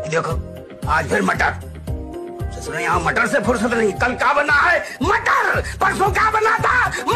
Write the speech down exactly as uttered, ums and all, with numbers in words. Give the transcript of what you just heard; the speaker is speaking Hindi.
देखो आज फिर मटर। ससुर यहाँ मटर से फुर्सत नहीं। कल क्या बना है? मटर। परसों क्या बना था?